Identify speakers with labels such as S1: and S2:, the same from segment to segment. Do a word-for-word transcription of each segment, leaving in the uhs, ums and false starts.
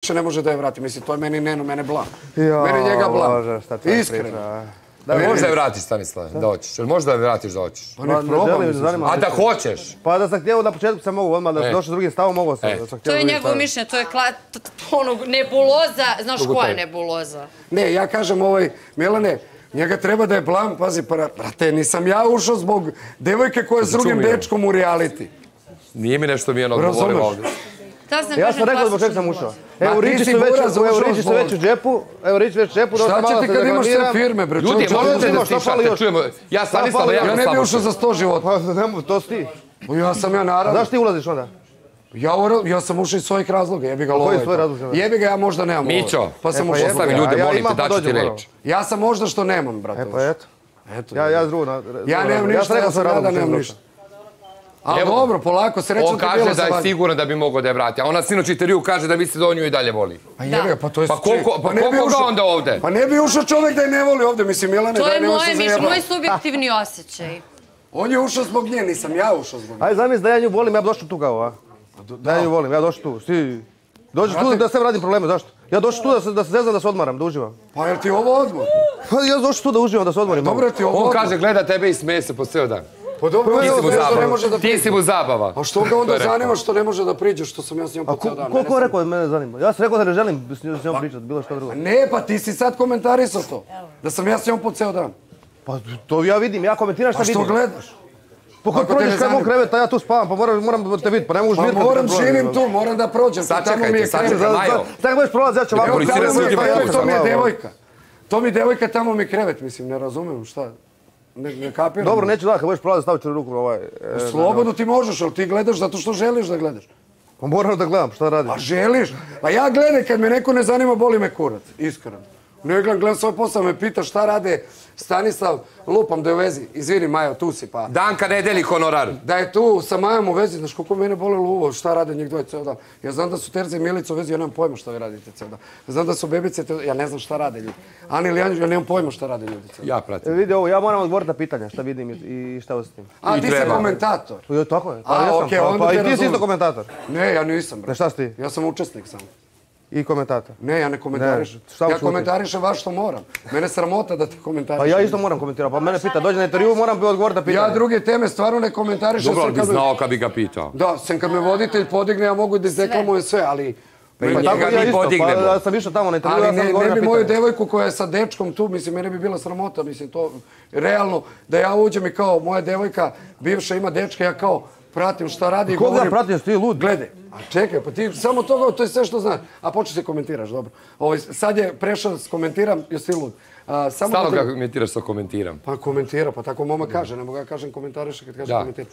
S1: uopće ne može da je vrati. Mislim, to je meni Neno, mene blam. Mene njega blam. Iskreno.
S2: Možda je vratiš, Stanislav, da hoćeš. Možda je vratiš da hoćeš.
S1: Pa nek probam.
S2: A da hoćeš?
S3: Pa da sam htio na početku sam mogu, odmah da sam došao s drugim stavom, mogu sam.
S4: To je njegovo mišljenje, to je nebuloza. Znaš koja je nebuloza?
S1: Ne, ja kažem ovaj, Milane, njega treba da je blam, pazi, brate, nisam ja ušao zbog devojke koja je s drugim dečkom u reality.
S2: Nije mi nešto Mijano govorilo ovdje.
S3: Ja sam rekao zbog čega sam ušao. Evo, Riči su već u džepu, evo Riči već u džepu,
S1: šta će ti kad imaš sve firme, bre?
S2: Ljudi, možete da stišate, čujemo, ja Stanislava jako slabo.
S1: Ja ne bi ušao za sto života.
S3: Pa, to si ti.
S1: Ja sam ja naravno.
S3: Zašto ti ulaziš onda?
S1: Ja sam ušao iz svojih razloga, jebi ga lova.
S3: Koji svoj razloga?
S1: Jebi ga, ja možda nemam lova.
S2: Mićo,
S1: pa sam ušao.
S2: ostavi ljude, molim te, daću ti reč.
S1: Ja sam možda što nemam, brate.
S3: E pa eto. Ja s drugom.
S1: Ja nemam ništa, ja sam rada, nemam ništa. Ali dobro, polako, srećno ti bilo
S2: on kaže da je siguran da bi mogao da je vrati, a ona sinoć intervju kaže da misli da on nju i dalje voli.
S1: Pa jebe, pa to je...
S2: Pa koliko ga onda ovde?
S1: Pa ne bi ušao čovjek da je ne voli ovde, mislim, Milane, da je ne ušao za jeba.
S4: To je moj subjektivni osjećaj.
S1: On je ušao zbog nje, nisam ja ušao zbog nje.
S3: Ajde, zamisli da ja nju volim, ja bi došao tu kao, a? Da ja nju volim, ja došao tu, si... Dođeš tu da sve radim probleme, zašto? Ja došao tu da se zeznam da se odmaram, da uživam.
S1: Pa jel ti ovo odmor?
S3: Pa ja došao tu da uživam, da se odmorim.
S1: Dobro ti ovo odmor.
S2: On kaže, gleda tebe i smeje se po ceo dan.
S1: Pa dobro,
S2: ti si mu zabava.
S1: A što ga onda zanima što ne može da priđe, što sam ja s njom po ceo dan?
S3: Koliko je rekao da mene zanima? Ja sam rekao da ne želim s njom pričati, bilo što drugo.
S1: Ne, pa ti si sad komentarisao to. Da sam ja s njom po ceo dan.
S3: Pa to ja vidim, ja komentiram šta vidim.
S1: A što gledaš?
S3: Pa kad prođeš kraj mog kreveta, ja tu spavam, pa moram te vidjeti, pa ne mogu žmirkati.
S1: Pa moram, živim tu, moram da prođem.
S2: Sačekajte, sačekaj, Majo.
S3: Tako budeš prolaz, ja ću ovako.
S1: To mi je devojka. To mi je devojka, tamo mi krevet, mislim, ne razumijem šta. Ne kapiram.
S3: Dobro, neću da, kad budeš prolaz, stavit ću ruku na ovaj...
S1: Slobodno ti možeš, ali ti gledaš zato što želiš da gledaš.
S3: Pa moram da gledam, šta radim?
S1: A želiš? Pa ja gledam, kad me neko ne zanima, boli me kurac, iskreno. Ne gledam, gledam svoj posao, me pita šta rade Stanislav, lupam da je u vezi. Izvini, Majo, tu si pa.
S2: Danka ne deli honorar.
S1: Da je tu sa Majom u vezi, znaš koliko mene boli luvo, šta rade njih dvoje ceo dan. Ja znam da su Terza i Milica u vezi, ja nemam pojma šta vi radite ceo dan. Ja znam da su bebice, ja ne znam šta rade ljudi. Ani ili Anđelj, ja nemam pojma šta rade ljudi ceo dan.
S2: Ja pratim.
S3: Vidi ovo, ja moram odgovoriti na pitanja, šta vidim i šta osjetim.
S1: A ti si komentator?
S3: Tako je.
S1: A, okej, onda te razumim.
S3: Pa i ti si isto komentator?
S1: Ne, ja nisam, bro.
S3: Ne, šta si ti?
S1: Ja sam učesnik samo.
S3: I komentator?
S1: Ne, ja ne komentarišem. Ja komentarišem vas što moram. Mene sramota da te komentarišem.
S3: Pa ja isto moram komentirati. Pa mene pita, dođe na intervju, moram bi odgovoriti na pitanje.
S1: Ja druge teme stvarno ne komentarišem.
S2: Dobro, ali bi znao kad bi ga pitao.
S1: Da, sem kad me voditelj podigne, ja mogu da izdeklamujem sve, ali...
S2: Pa i njega mi podignemo.
S3: Ja sam išao tamo na intervju, ja sam
S1: ali
S3: odgovorio na
S1: ne bi
S3: pitanje.
S1: moju devojku koja je sa dečkom tu, mislim, mene bi bila sramota, mislim, to... Realno, da ja uđem i kao moja devojka, bivša ima dečka, ja kao... pratim šta radi i govorim...
S3: Koga pratim, ti lud?
S1: Gledaj, a čekaj, pa ti samo toga, to je sve što znaš. A počeš se komentiraš, dobro. Sad je prešao s komentiram, jesi ti lud.
S2: Stalno ga komentiraš sa komentiram.
S1: Pa komentira, pa tako moma kaže, ne mogu ja kažem komentariš kad kažem komentira.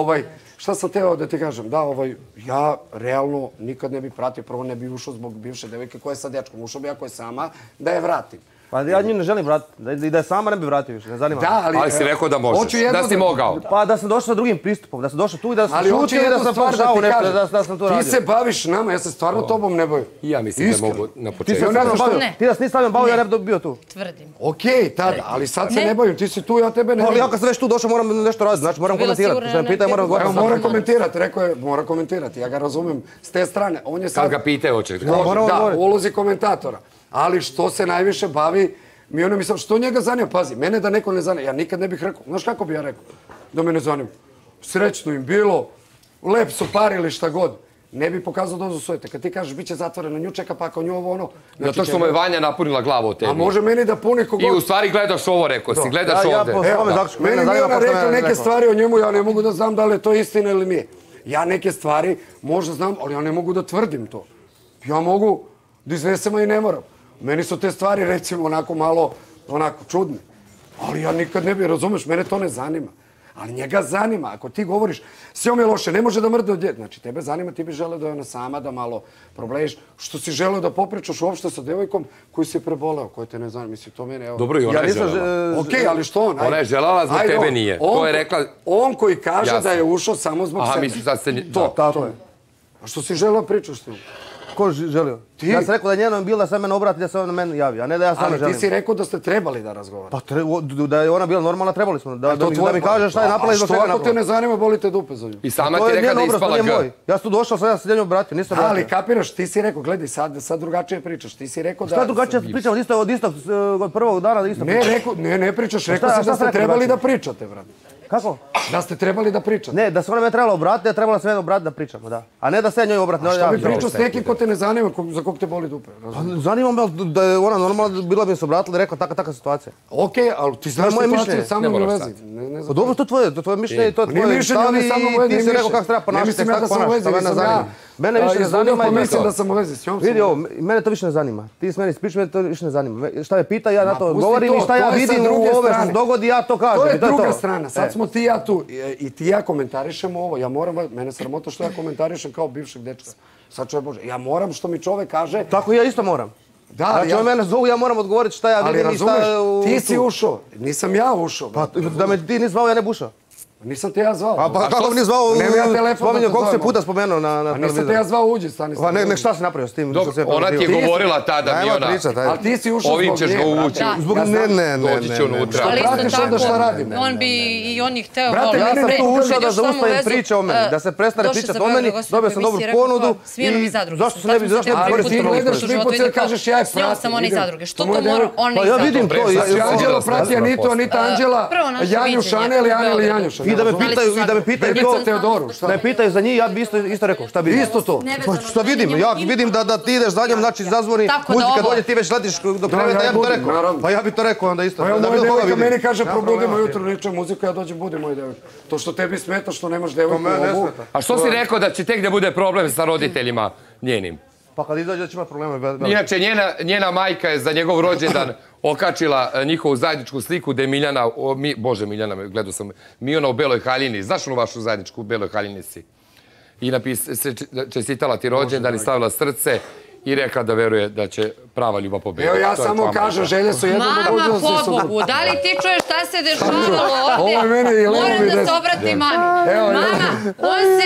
S1: Šta sam teo da ti kažem? Da, ja realno nikad ne bi pratio, prvo ne bi ušao zbog bivše devojke koja je sa dečkom. Ušao bi ja koja je sama, da je vratim.
S3: Pa ja nju ne želim vratiti, i da je sama ne bi vratio više, ne zanima.
S2: Ali si rekao da možeš, da si mogao.
S3: Pa da sam došao sa drugim pristupom, da sam došao tu i da sam šutio i da sam pošao nešto, da sam to radio.
S1: Ti se baviš nama, ja se stvarno tobom ne bojim.
S2: I ja mislim da mogu na početku.
S3: Ti da si nisi stavljam bavio, ja ne bi bio tu.
S4: Tvrdim.
S1: Okej, tada, ali sad se ne bojim, ti si tu, ja tebe ne bojim.
S3: Ali ja kad sam već tu došao moram nešto raditi, znači moram komentirati. Što me pita, moram govoriti.
S1: Evo, mora komentirati, rekao je, mora komentirati, ja ga razumijem s te strane.
S2: Kad ga pitaju, hoće.
S1: Da, u ulozi komentatora. Ali što se najviše bavi, mi ono mislim, što njega zanima? Pazi, mene da neko ne zanima, ja nikad ne bih rekao, znaš kako bi ja rekao? Da me ne zanima. Srećno im bilo, lep su parili šta god. Ne bi pokazao dozu sujete. Kad ti kažeš, bit će zatvoreno, nju čeka pa ako nju ovo ono...
S2: Zato što mu je Vanja napunila glavu od tebi.
S1: A može meni da puni kogod...
S2: I u stvari gledaš ovo, rekao si, gledaš ovde.
S1: Meni mi ona rekla neke stvari o njemu, ja ne mogu da znam da li je to istina ili nije. Ja neke stvari možda znam, ali ja ne mogu da tvrdim to. Ja mogu da iznesem i ne moram. Meni su te stvari, recimo, onako malo, onako, čudne. Ali ja nikad ne bi, razumeš, mene to ne zanima. Ali njega zanima. Ako ti govoriš, sve je loše, ne može da mrde od djeta. Znači, tebe zanima, ti bi želeo da je ona sama, da malo probleješ. Što si želeo da popričaš uopšte sa devojkom koji si preboleo, koji te ne zanima. Mislim, to mene, evo...
S2: Dobro, i ona je želela.
S1: Okej, ali što on?
S2: Ona je želela, zbog tebe nije. To je rekla...
S1: On koji kaže da je ušao samo zbog sebe.
S2: Aha, misliš da ste...
S1: To, tako je. A što si želeo pričaš s njom?
S3: Ko želio?
S1: Ti.
S3: Ja sam rekao da je njeno bilo da se mene obrati, da se ona meni javi, a ne da ja stvarno želim.
S1: Ali ti si rekao da ste trebali da razgovarate.
S3: Pa da je ona bila normalna, trebali smo. Da mi kaže šta je napravila i zbog čega
S1: napravila. A što ako te
S3: napravila.
S1: ne zanima, boli te dupe za nju?
S2: I sama ti rekla da je ispala G.
S3: Ja sam tu došao, sad ja sam se njemu obratio, nisam vratio.
S1: Ali kapiraš, ti si rekao, gledaj, sad drugačije pričaš. Ti si rekao da...
S3: Šta drugačije pričamo, isto od istog, od prvog dana isto
S1: Ne, rekao, ne, ne pričaš, rekao si da ste trebali da pričate, brate.
S3: Kako?
S1: Da ste trebali da pričate.
S3: Ne, da se ona me trebala obratiti, da trebala se mene obratiti da pričamo, da. A ne da se njoj obrati.
S1: A što bi pričao s nekim ko te ne zanima, za kog te boli dupe?
S3: Zanima me da je ona normalno bila bi se obratila i rekla taka taka situacija.
S1: Okej, ali ti znaš situaciju sa mnom u vezi.
S3: Pa dobro, to je tvoje, to je tvoje mišljenje, to je tvoje stav i ti si rekao kako treba ponašati, kako ponašati, to mene ne zanima. Mene više ne zanima i
S1: mislim da sam u vezi s njom.
S3: Vidi ovo, mene to više ne zanima. Ti s meni ispričaš, mene to više ne zanima. Šta me pita, ja na to odgovorim i šta ja vidim u ove što se dogodi, ja to kažem.
S1: To je druga strana, sad smo ti i ja tu i ti i ja komentarišemo ovo. Ja moram, mene sramota što ja komentarišem kao bivšeg dečka. Sad čovjek Bože, ja moram što mi čovjek kaže...
S3: Tako ja isto moram.
S1: Da,
S3: znači, on mene zovu, ja moram odgovoriti šta ja vidim i šta...
S1: Ali razumeš, ti si ušao, nisam ja ušao.
S3: Pa da me ti nisi zvao, ja ne bušao.
S1: Nisam te ja zvao.
S3: A pa kako mi nisi zvao, spominjao, koliko se puta spomenuo na televizor?
S1: Nisam te ja zvao, uđi, stani.
S3: Pa ne, šta si napravio s tim?
S2: Ona ti je govorila tada, mi ona...
S1: Ali ti si ušao zbog nje.
S2: Ovim ćeš ga uvući.
S3: Ne, ne, ne.
S2: Doći će unutra.
S4: Ali isto tako, on bi i on ih hteo...
S3: Ja sam tu ušao da zaustavim priče o meni, da se prestane pričati o meni, dobio sam dobru ponudu i zašto se ne bi koristiti na
S1: Ali ti gledaš mi po cijel kažeš ja je
S4: pratim. S njom sam ona iz zadruge. Što to mora ona iz zadruge?
S3: Pa ja vidim to.
S1: Anđela prati Anitu, Anita Anđela, Janjuš Anel, Anel i Janjuš.
S3: I da me pitaju, i da me pitaju to,
S1: Teodoru, šta?
S3: Da me pitaju za njih, ja bi isto, isto rekao, šta bi?
S1: Isto to.
S3: Pa šta vidim, ja vidim da, da ti ideš za njom, znači zazvoni, muzika dođe, ti već letiš do kreveta, ja bi to rekao. Pa ja bi to rekao onda isto.
S1: Pa evo moja devojka meni kaže probudimo jutro, neče muziku, ja dođem budi moj devojka. To što tebi smeta, što nemaš devojku ovu.
S2: A što si rekao da će tek da bude problem sa roditeljima njenim?
S3: Pa kad izađe da će imati probleme.
S2: Inače, njena, njena majka je za njegov rođendan okačila njihovu zajedničku sliku gde je Miljana, o, mi, bože Miljana, gledao sam, Miona u Beloj haljini. Znaš onu vašu zajedničku u Beloj haljini si? I napis, se čestitala ti rođendan i stavila srce i rekla da veruje da će prava ljubav pobediti.
S1: Evo ja samo kažem, želje su jedno da budu da se su...
S4: Mama, pobogu, da li ti čuješ šta se dešavalo ovdje?
S1: Ovo je mene i levo mi
S4: Moram da
S1: des.
S4: se obrati mami. Mama, on se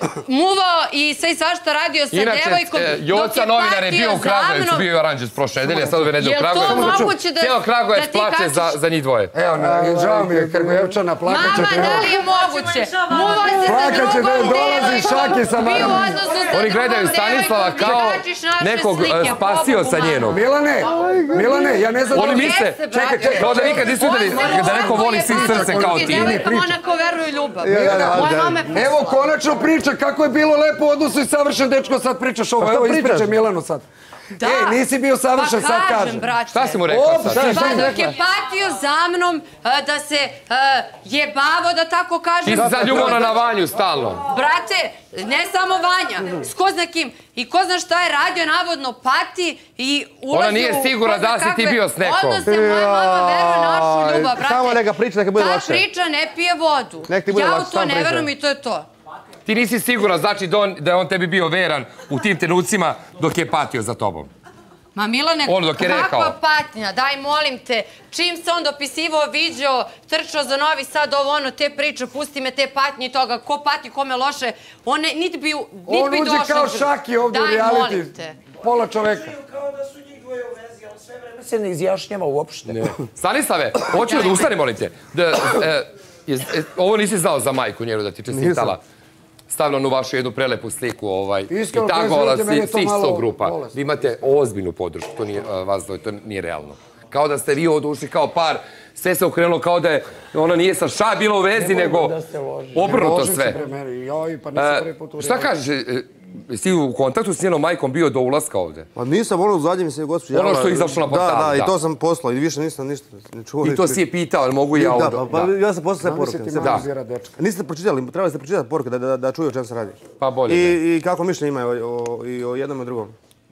S4: muvao i sve i svašta radio sa devojkom.
S2: Inače, Joca novinar je bio u Kragujevcu, bio je u Aranđes prošle nedelje, sad ove nedelje u Kragujevcu.
S4: Je li to moguće da ti
S2: Cijelo Kragujevac plače za njih dvoje.
S1: Evo, žao mi je, Kragujevčana, plakat će te...
S4: Mama, da li je moguće? Muvao se sa
S1: Plakat će da
S4: drugom
S1: dolazi Šaki sa
S4: devojkom. Bio u
S1: mamom.
S4: odnosu sa
S2: Oni gledaju
S4: drugom
S2: Stanislava
S4: devojkom,
S2: kao
S4: ti kačiš naše
S2: nekog
S4: slike,
S2: spasioca
S4: pobogu, mama.
S2: njenog.
S1: Milane, Milane, ja ne znam...
S2: Oni misle,
S1: Čekaj, čekaj.
S2: kao da nikad nisu vidjeli da neko voli svih srce kao ti.
S4: Devojkama onako veruju ljubav.
S1: Moja mama je... Evo, konačno priča kako je bilo lepo u odnosu i savršen dečko, sad pričaš ovo. Evo, ispričaj Milanu sad.
S4: Da.
S1: Ej, nisi bio savršen, sad
S4: Pa kažem,
S1: kažem.
S4: braće.
S2: Šta si mu rekla sad?
S1: šta
S4: Pa
S1: si
S4: dok je
S1: rekla?
S4: patio za mnom a, da se a, jebavo, da tako kažem.
S2: Ti si sad ljubavna na Vanju stalno.
S4: Brate, ne samo Vanja, s ko zna kim. I ko zna šta je radio, navodno pati i ulazi
S2: Ona nije
S4: u
S2: sigurna
S4: ko zna
S2: da si ti
S4: kakve
S2: bio s nekom.
S4: Odnose, moja mama veruje našu ljubav, brate.
S3: Samo neka priča, neka bude
S4: Ta
S3: lakše.
S4: priča ne pije vodu.
S3: Nek ti bude
S4: Ja
S3: lakše,
S4: u to
S3: samo
S4: ne
S3: pričaj.
S4: verujem i to je to.
S2: Ti nisi sigurna, znači da, on, da je on tebi bio veran u tim trenucima dok je patio za tobom.
S4: Ma Milane,
S2: On dok je rekao.
S4: kakva patnja, daj molim te, čim se on dopisivao, viđao, trčao za Novi Sad, ovo ono, te priče, pusti me te patnje i toga, ko pati, kome loše, on ne, niti bi, niti
S1: On
S4: bi
S1: uđe
S4: došao.
S1: kao Šaki ovdje u
S4: Daj molim
S1: reality.
S4: te.
S1: Pola čoveka.
S5: Kao da su njih dvoje u vezi, ali sve vreme se ne izjašnjava uopšte.
S2: Stanislave, hoću da ustane, molim te. Da, e, je, e, ovo nisi znao za majku njenu da ti čestitala. Stavila onu vašu jednu prelepu sliku ovaj,
S1: Iskreno,
S2: i tagovala
S1: prezirajte, meni je to
S2: svih
S1: malo
S2: sto grupa.
S1: bolesno.
S2: Vi imate ozbiljnu podršku, to nije, a, vas dvoje, to nije realno. Kao da ste vi odušli kao par, sve se okrenulo kao da je ona nije sa ša bila u vezi, nego obrnuto
S1: Ložim se
S2: sve.
S1: pre mene, joj, pa nisam prvi put u
S2: E, šta
S1: reality.
S2: kažeš, e, jesi u kontaktu s njenom majkom bio do ulaska ovde?
S3: Pa nisam, ono u zadnje mi se gospođa...
S2: Ono što je izašlo na portalu,
S3: Da, da,
S2: da.
S3: i to sam poslao i više nisam ništa ne čuo.
S2: I to si je pitao, ali mogu ja
S3: Da,
S2: ovdje?
S3: pa, pa ja sam poslao sve poruke.
S1: Zamisli ti
S3: sve-
S1: analizira dečka.
S3: Niste pročitali, trebali ste pročitati poruke da, da, da čuju o čem se radi.
S2: Pa bolje. ne.
S3: I, i kako mišljenje imaju o, o, i o jednom i drugom.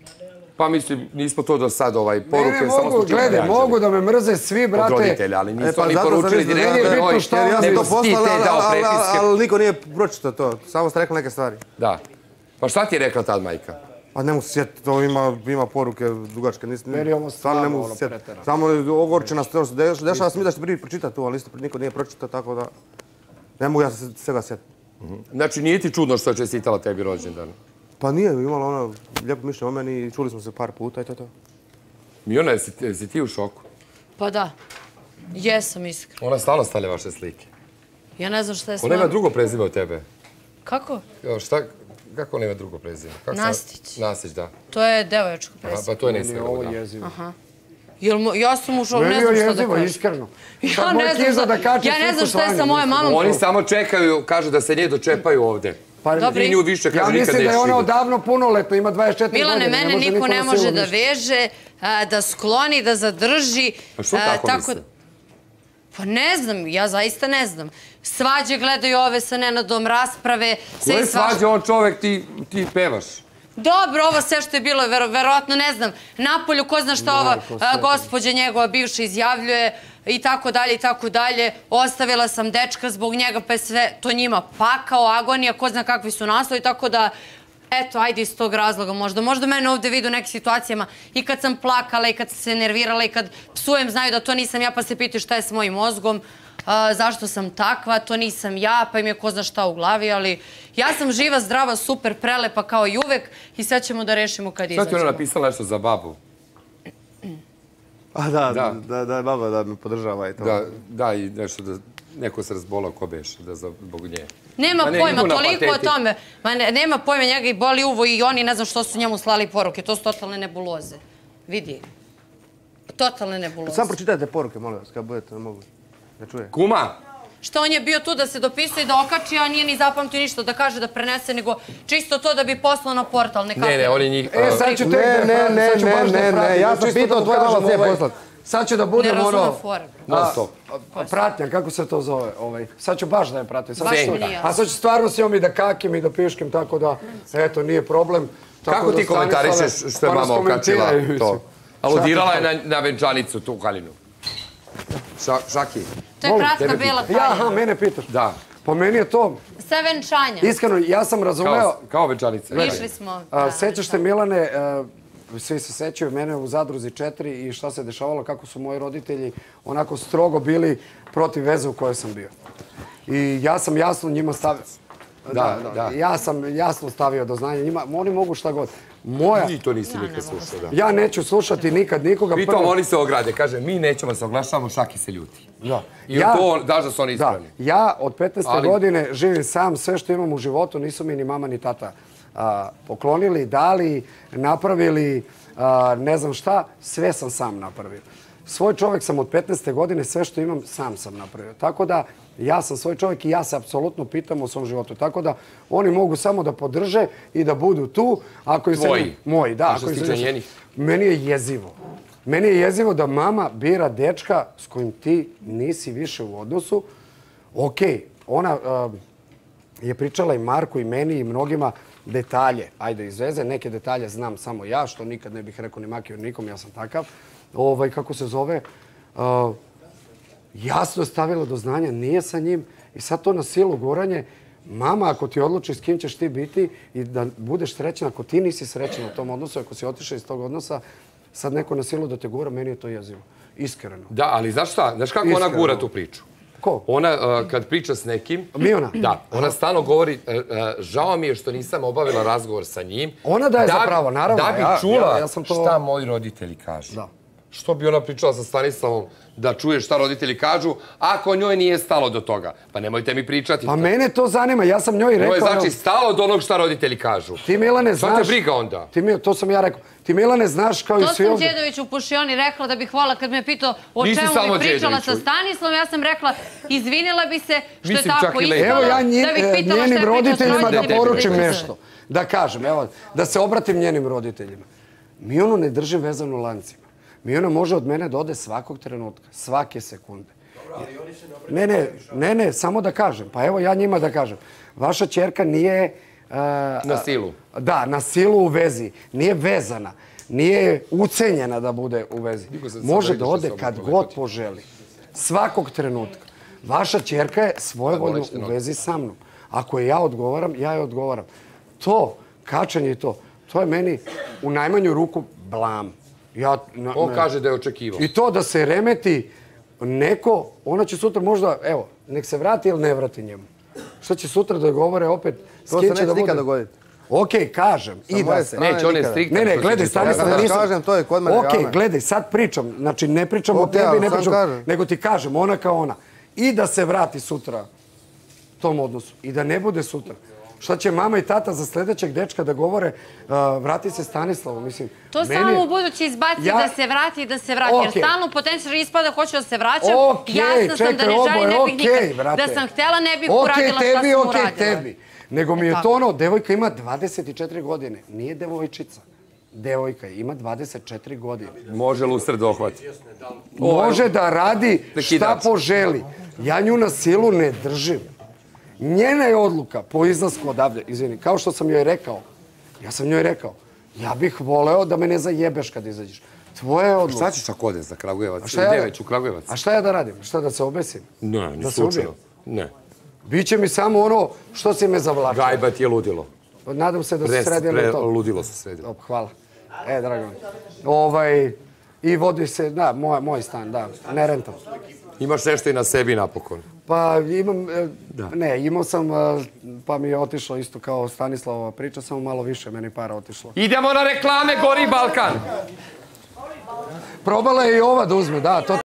S2: Pa mislim, nismo to do sad ovaj, poruke,
S1: Mene
S2: samo
S1: mogu,
S2: smo čitali
S1: gledaj,
S2: Anđeli.
S1: mogu da me mrze svi,
S2: Od
S1: brate.
S2: roditelja, ali nisu
S3: E, pa
S2: oni
S3: zato sam
S2: poručili
S3: mislio-
S2: direktno
S1: Meni je
S2: njoj,
S1: bitno šta
S3: Jer ja sam
S2: nego
S3: to
S2: si ti
S3: poslao,
S2: te
S3: ali,
S2: dao
S3: ali,
S2: pretiske.
S3: ali niko nije pročitao to. Samo ste rekli neke stvari.
S2: Da. Pa šta ti je rekla tad majka?
S3: Pa ne mogu se sjetiti, to ima, ima poruke dugačke. Nis,
S1: Meni je ovo
S3: stvarno ne
S1: stvarno
S3: mogu
S1: ono
S3: se sjetiti.
S1: preterano.
S3: Samo ogorčena se to što se deš- dešava se mi da ćete prvi pročitati tu, ali isto niko nije pročitao, tako da... Ne mogu ja se svega sjetiti.
S2: Znači, nije ti čudno što je čestitala tebi rođendan?
S3: Pa nije, imala ona lijepo mišljenje o meni i čuli smo se par puta i to je to.
S2: Miona, jesi ti u šoku?
S4: Pa da. Jesam iskreno.
S2: Ona stalno stavlja vaše slike.
S4: Ja ne znam šta je s
S2: Ona ima
S4: nama.
S2: drugo prezime od tebe.
S4: Kako?
S2: Šta? Kako ona ima drugo prezime?
S4: Nastić.
S2: Nastić, da.
S4: To je devojačko prezime.
S2: Pa to je neiskreno.
S1: Ovo je jezivo.
S4: Ja sam u šoku, ne
S1: Meni
S4: znam
S1: je
S4: šta da
S1: jezivo,
S4: kažem.
S1: iskreno.
S4: Ja ne znam ja ne znam šta je sa mojom mamom.
S2: Oni samo čekaju, kažu da se nje dočepaju ovde.
S4: Dobro,
S2: I nju više
S1: Ja
S2: kažu nikad
S1: mislim da je
S2: nećeš
S1: ona
S2: vidjeti.
S1: odavno punoletna, ima dvadeset četiri godine.
S4: Milane, mene niko ne
S1: na
S4: može
S1: silu
S4: da
S1: ništa.
S4: veže, a, da skloni, da zadrži.
S2: Pa što
S4: a,
S2: tako misle?
S4: Pa ne znam, ja zaista ne znam. Svađe gledaju ove sa Nenadom, rasprave, sve
S2: Koje
S4: i svašta.
S2: svađe on čovek, ti, ti pevaš?
S4: Dobro, ovo sve što je bilo, vero, verovatno, ne znam, napolju, ko zna šta ova a, gospođa njegova bivša izjavljuje i tako dalje i tako dalje. Ostavila sam dečka zbog njega, pa je sve to njima pakao, agonija, ko zna kakvi su naslovi, tako da, eto, ajde iz tog razloga možda. Možda mene ovde vidu u nekim situacijama i kad sam plakala i kad sam se nervirala i kad psujem, znaju da to nisam ja, pa se pitaju šta je s mojim mozgom. A, zašto sam takva, to nisam ja, pa im je ko zna šta u glavi, ali ja sam živa, zdrava, super, prelepa kao i uvek i sad ćemo da rešimo kad izađemo.
S2: Sad ti ona napisala nešto za babu.
S3: A da, da, da je baba da me podržava i to.
S2: Da, da, i nešto da neko se razbolao ko beše, da zbog nje.
S4: Nema
S2: Ma ne,
S4: pojma,
S2: idu na
S4: toliko o
S2: pateti.
S4: tome. Ma ne, nema pojma, njega i boli uvo i oni ne znam što su njemu slali poruke. To su totalne nebuloze. Vidi. Totalne nebuloze.
S3: Samo pročitajte poruke, molim vas, kad budete, ne mogu. Ne čuje.
S2: Kuma!
S4: Što on je bio tu da se dopisuje i da okači, a nije ni zapamtio ništa da kaže, da prenese, nego čisto to da bi poslao na portal. Nekako.
S2: Ne, ne, on je njih...
S1: E, sad ću tek
S3: Ne,
S1: da je
S3: ne, ne,
S1: sad ću
S3: ne,
S1: baš da je
S3: ne,
S1: pratim.
S3: ne, ja sam
S1: Čisto
S3: pitao
S1: da
S3: tvoje
S1: kažem,
S3: mama sve
S1: ovaj,
S3: poslat.
S1: Sad ću da
S4: Ne
S1: budem
S4: razumem
S1: ono...
S4: fore.
S2: Non stop.
S1: A, pratnja, kako se to zove? Ovaj. Sad ću baš da je pratim. Sad
S4: Baš
S1: ću-
S4: mi nije jasno.
S1: A sad ću stvarno s njom i da kakim i da piškim, tako da, eto, nije problem. Tako
S2: Kako
S1: da
S2: ti komentarišeš
S1: Stanislave,
S2: što je
S1: pa nas
S2: mama okačila
S1: komentiraju,
S2: to?
S1: mislim.
S2: Aludirala je na, na venčanicu, tu haljinu. Ša, šaki?
S4: To je kratka
S2: tebe
S4: bela
S1: Ja, aha,
S4: haljina.
S1: mene pitaš.
S2: Da.
S1: Po meni je to,
S4: Sa venčanja.
S1: iskreno, ja sam razumeo...
S2: Kao, kao venčanica.
S4: Išli smo.
S1: A,
S4: da,
S1: sećaš se, Milane, a, svi se sećaju mene u Zadruzi četiri i šta se dešavalo, kako su moji roditelji onako strogo bili protiv veze u kojoj sam bio. I ja sam jasno njima stavio...
S2: Da, da.
S1: Ja sam jasno stavio do znanja njima, oni mogu šta god. Moja...
S2: Ti to nisi nikad slušao, da.
S1: Ja neću slušati nikad nikoga.
S2: Pritom
S1: Prvo-
S2: oni se ograde, kaže, mi nećemo se oglašavamo, Šaki se ljuti.
S1: Da.
S2: I ja, to, daš da su oni
S1: Da,
S2: ispravni.
S1: ja od petnaeste
S2: Ali-
S1: godine živim sam, sve što imam u životu nisu mi ni mama ni tata a, poklonili, dali, napravili, a, ne znam šta, sve sam sam napravio. Svoj čovjek sam od petnaeste godine, sve što imam sam sam napravio. Tako da ja sam svoj čovjek i ja se apsolutno pitam o svom životu. Tako da oni mogu samo da podrže i da budu tu. Ako im se-
S2: Tvoji?
S1: Moji, da.
S2: A
S1: ako
S2: što
S1: im
S2: se
S1: se
S2: tiče
S1: nešto-
S2: njenih?
S1: Meni je jezivo. Meni je jezivo da mama bira dečka s kojim ti nisi više u odnosu. Okej, ona uh, je pričala i Marku i meni i mnogima detalje. Ajde, iz veze, neke detalje znam samo ja, što nikad ne bih rekao ni Makiju nikom, ja sam takav. Ovaj, kako se zove, uh, jasno je stavila do znanja, nije sa njim i sad to na silu guranje. Mama, ako ti odluči s kim ćeš ti biti i da budeš srećna, ako ti nisi srećna u tom odnosu, ako si otišao iz tog odnosa, sad neko na silu da te gura, meni je to jezivo. Iskreno.
S2: Da, ali znaš šta? Znaš kako ona
S1: Iskreno.
S2: gura tu priču?
S1: Ko?
S2: Ona, uh, kad priča s nekim...
S1: Miona?
S2: Da, ona stalno govori, uh, uh, žao mi je što nisam obavila razgovor sa njim.
S1: Ona daje
S2: Da
S1: za
S2: bi-
S1: pravo, naravno,
S2: Da bi
S1: ja-
S2: čula
S1: ja- ja sam to-
S2: šta moji roditelji kažu.
S1: Da.
S2: Što bi ona pričala sa Stanislavom da čuje šta roditelji kažu, ako njoj nije stalo do toga? Pa nemojte mi pričati.
S1: Pa
S2: to.
S1: mene to zanima, ja sam njoj rekao...
S2: Ovo je znači
S1: evo,
S2: stalo od onog šta roditelji kažu.
S1: ti Milane
S2: Šta
S1: znaš...
S2: te briga onda?
S1: Ti, Mi- to sam ja rekao. Ti Milane znaš kao i
S4: To
S1: svi
S4: sam
S1: ovdje.
S4: Đedović u Pušioni rekla da bih hvala kad me pitao o
S2: Nisi
S4: čemu
S2: samo
S4: bi pričala
S2: Đedović,
S4: sa
S2: oj.
S4: Stanislavom. Ja sam rekla, izvinila bi se što je
S2: Mislim, čak
S4: tako
S2: i lepo.
S4: ispalo.
S1: Evo ja nje-
S4: da bih pitala šta je
S1: njenim
S4: pričao s
S1: roditeljima da
S4: roditeljima.
S1: poručim
S4: Pričao
S1: nešto. Da kažem, evo, da se obratim njenim roditeljima. Mi ono ne držim vezano lancima. Mi ona može od mene da ode svakog trenutka, svake sekunde. Ne, ne, ne, ne, samo da kažem. Pa evo ja njima da kažem. Vaša ćerka nije... uh,
S2: Na silu.
S1: Da, na silu u vezi. Nije vezana. Nije ucenjena da bude u vezi.
S2: Niko se
S1: Može
S2: sad
S1: da
S2: reći
S1: ode
S2: što se
S1: kad
S2: obrati.
S1: god poželi. Svakog trenutka. Vaša ćerka je svojevoljno
S2: Volećete
S1: u
S2: noge.
S1: vezi sa mnom. Ako je ja odgovaram, ja je odgovaram. To, kačanje i to, to je meni u najmanju ruku blam. Ja, na,
S2: On
S1: na-
S2: kaže da je očekivao.
S1: I to da se remeti neko, ona će sutra možda, evo, nek se vrati ili ne vrati njemu. Šta će sutra da govore opet, s
S3: To
S1: kim
S3: se
S1: će
S3: neće
S1: da bude?
S3: nikad dogoditi.
S1: Okej, kažem. I da se...
S2: Neće, on je striktan.
S1: Ne, ne, gledaj, Stanislav,
S3: Ja
S1: nisam...
S3: kažem, to je kod mene
S1: Okej,
S3: realno.
S1: gledaj, sad pričam. Znači, ne pričam o
S3: Okej,
S1: tebi,
S3: ali
S1: ne
S3: sam
S1: pričam,
S3: kažem.
S1: nego ti kažem, ona kao ona. I da se vrati sutra tom odnosu. I da ne bude sutra. Šta će mama i tata za sledećeg dečka da govore, uh, vrati se Stanislavu, mislim.
S4: To
S1: meni
S4: samo
S1: je-
S4: u budući izbaci
S1: Ja-
S4: da se vrati i da se vrati. Jer
S1: Okej.
S4: stalno potencijalno ispada hoće da se vraćam.
S1: Okej,
S4: Jasna sam da
S1: čekaj,
S4: ne
S1: oboje,
S4: želim, ne bih
S1: okej,
S4: nikad.
S1: brate.
S4: Da sam htela, ne bih
S1: Okej,
S4: uradila šta
S1: tebi,
S4: sam
S1: okej,
S4: uradila.
S1: tebi. Nego mi je
S4: E,
S1: to ono, devojka ima dvadeset četiri godine. Nije devojčica. Devojka je, ima dvadeset četiri godine.
S2: Može luster da ohvati.
S1: Može da radi šta
S2: Prekidač.
S1: poželi. Ja nju na silu ne držim. Njena je odluka po izlasku odavde, izvini, kao što sam joj rekao, ja sam njoj rekao, ja bih voleo da me ne zajebeš kad izađeš. Tvoja je odluka.
S2: Šta ćeš ako ode za Kragujevac?
S1: šta ja-
S2: Gdje već, u Kragujevac?
S1: A šta ja da radim? Šta da se obesim?
S2: Ne, ni
S1: Da se
S2: slučajno.
S1: ubijem?
S2: Ne.
S1: Biće mi samo ono što si me zavlačio.
S2: Gajba ti je ludilo.
S1: Nadam se da se
S2: Pre,
S1: sredili
S2: pre,
S1: to.
S2: ludilo se sredilo.
S1: Dobro, hvala. E, Dragan. Ovaj, i vodi se, da, moj, moj stan, da, nerentan.
S2: Imaš nešto i na sebi napokon.
S1: Pa imam, e, ne, imao sam, e, pa mi je otišlo isto kao Stanislava priča, samo malo više meni para otišlo.
S2: Idemo na reklame, gori Balkan.
S1: Probala je i ova da uzme, da, to